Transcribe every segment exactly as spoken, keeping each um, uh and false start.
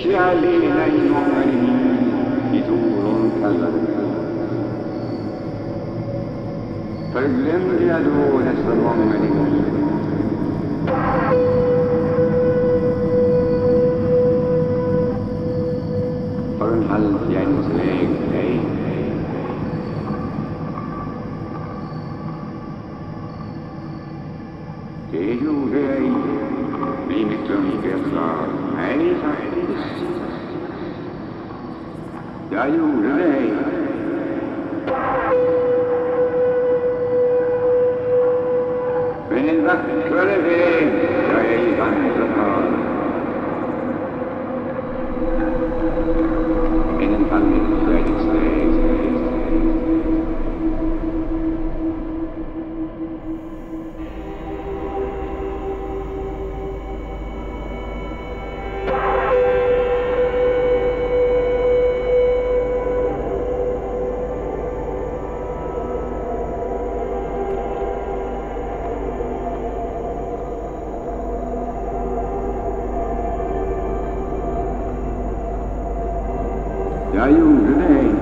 icke allena i många liv, ditt oron kallade mig. Förglömde jag då dessa många liv? För en halv fjällsväg, nej. Det gjorde jag ej i mitt unga slag. Nej, faktiskt. Jag gjorde det ej. Men en vackrare väg jag ej vandrat har än en halvfjällsväg. Jag gjorde det ej.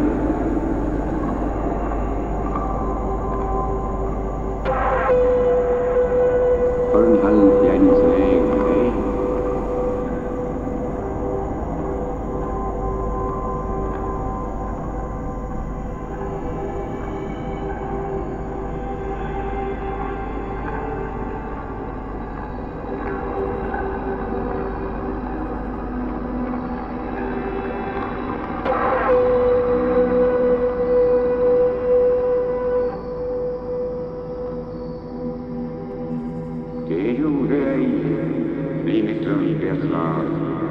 För en halvfjällsväg, nej. Det gjorde jag ej i mitt unga slag.